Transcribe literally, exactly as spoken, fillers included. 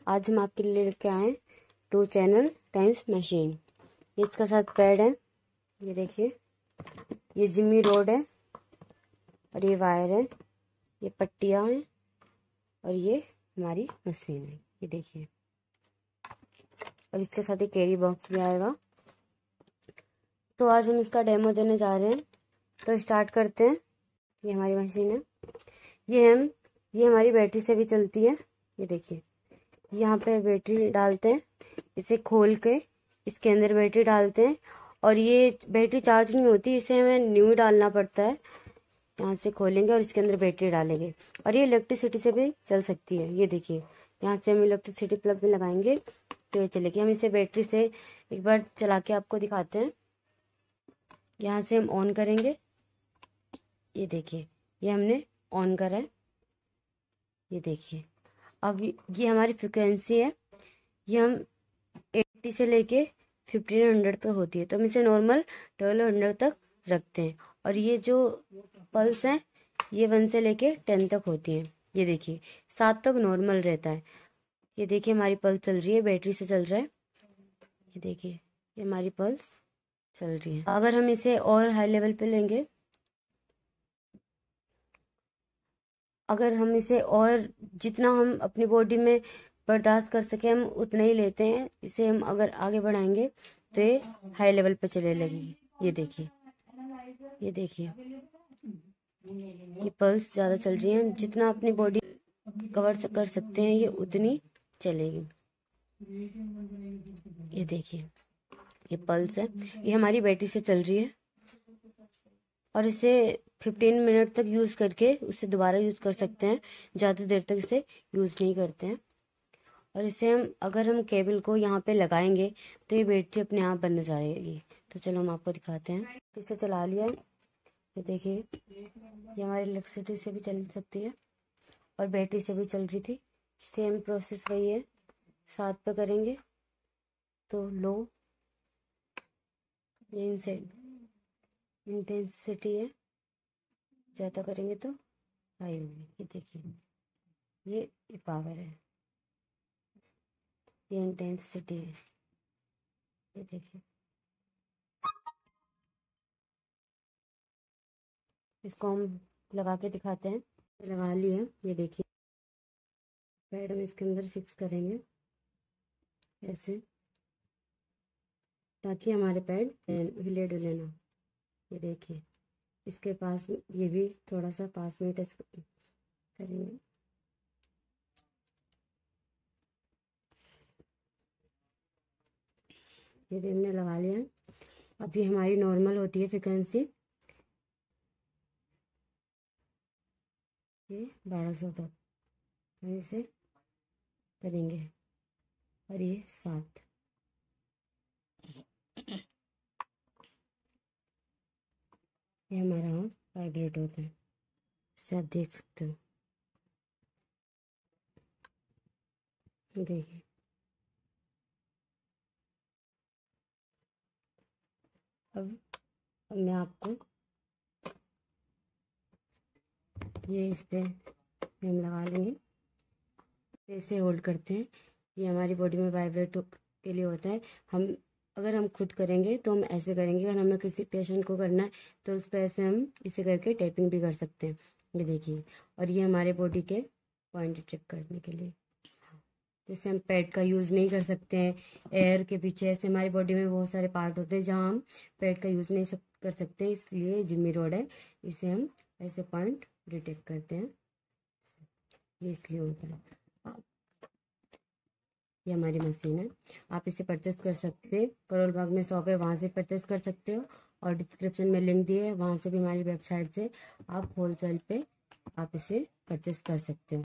आज हम आपके लिए लेके आए टू चैनल टाइम्स मशीन। इसका साथ पैड है, ये देखिए, ये जिम्मी रोड है और ये वायर है, ये पट्टियाँ हैं और ये हमारी मशीन है, ये देखिए। और इसके साथ एक कैरी बॉक्स भी आएगा। तो आज हम इसका डेमो देने जा रहे हैं, तो स्टार्ट करते हैं। ये हमारी मशीन है, ये हम ये हमारी बैटरी से भी चलती है। ये देखिए, यहाँ पे बैटरी डालते हैं, इसे खोल के इसके अंदर बैटरी डालते हैं और ये बैटरी चार्ज नहीं होती, इसे हमें न्यू डालना पड़ता है। यहाँ से खोलेंगे और इसके अंदर बैटरी डालेंगे और ये इलेक्ट्रिसिटी से भी चल सकती है। ये देखिए, यहाँ से हम इलेक्ट्रिसिटी प्लग में लगाएंगे तो ये चलेगी। हम इसे बैटरी से एक बार चला के आपको दिखाते हैं। यहाँ से हम ऑन करेंगे, ये देखिए, ये हमने ऑन करा है। ये देखिए, अब ये हमारी फ्रिक्वेंसी है, ये हम अस्सी से लेके फिफ्टीन हंड्रेड तक होती है, तो हम इसे नॉर्मल ट्वेल्व हंड्रेड तक रखते हैं। और ये जो पल्स हैं ये वन से लेके टेन तक होती हैं। ये देखिए, सात तक नॉर्मल रहता है। ये देखिए, हमारी पल्स चल रही है, बैटरी से चल रहा है। ये देखिए, ये हमारी पल्स चल रही है। अगर हम इसे और हाई लेवल पे लेंगे, अगर हम इसे और जितना हम अपनी बॉडी में बर्दाश्त कर सके हम उतना ही लेते हैं। इसे हम अगर आगे बढ़ाएंगे तो ये हाई लेवल पे चले लगेगी। ये देखिए, ये देखिए, ये पल्स ज़्यादा चल रही है। जितना अपनी बॉडी कवर कर सकते हैं ये उतनी चलेगी। ये देखिए, ये पल्स है, ये हमारी बैटरी से चल रही है और इसे फिफ्टीन मिनट तक यूज़ करके उससे दोबारा यूज़ कर सकते हैं। ज़्यादा देर तक इसे यूज़ नहीं करते हैं। और इसे हम अगर हम केबल को यहाँ पे लगाएंगे तो ये बैटरी अपने आप बंद हो जाएगी। तो चलो हम आपको दिखाते हैं। इसे चला लिया, ये देखिए, ये हमारी इलेक्ट्रिसिटी से भी चल सकती है और बैटरी से भी चल रही थी। सेम प्रोसेस वही है। सात पे करेंगे तो लो, ये इनसे इंटेंसिटी है, ज़्यादा करेंगे तो हाई होगी। ये देखिए, ये ये पावर है, ये इंटेंसिटी है। ये देखिए, इसको हम लगा के दिखाते हैं। लगा लिए, ये देखिए, पैड हम इसके अंदर फिक्स करेंगे ऐसे, ताकि हमारे पैड हिले डुले ना। ये देखिए, इसके पास ये भी थोड़ा सा पास में टच करेंगे। ये भी हमने लगा लिया है। अब ये हमारी नॉर्मल होती है फ्रिक्वेंसी, ये बारह सौ तक हम इसे करेंगे और ये सात। ये हमारा हाथ वाइब्रेट होता है, इससे आप देख सकते हो। देखिए, अब अब मैं आपको ये इस पे हम लगा लेंगे, ऐसे होल्ड करते हैं। ये हमारी बॉडी में वाइब्रेट के लिए होता है। हम अगर हम खुद करेंगे तो हम ऐसे करेंगे, अगर हमें किसी पेशेंट को करना है तो उस पर ऐसे हम इसे करके टैपिंग भी कर सकते हैं। ये देखिए, और ये हमारे बॉडी के पॉइंट चेक करने के लिए। जैसे हम पैड का यूज़ नहीं कर सकते हैं एयर के पीछे, ऐसे हमारी बॉडी में बहुत सारे पार्ट होते हैं जहाँ हम पैड का यूज़ नहीं सक, कर सकते, इसलिए जिम्मी रोड है, इसे हम ऐसे पॉइंट डिटेक्ट करते हैं। ये इसलिए होता है। ये हमारी मशीन है, आप इसे परचेस कर सकते हैं। करोल बाग में शॉप है, वहाँ से परचेस कर सकते हो और डिस्क्रिप्शन में लिंक दिए है, वहाँ से भी हमारी वेबसाइट से आप होलसेल पे आप इसे परचेस कर सकते हो।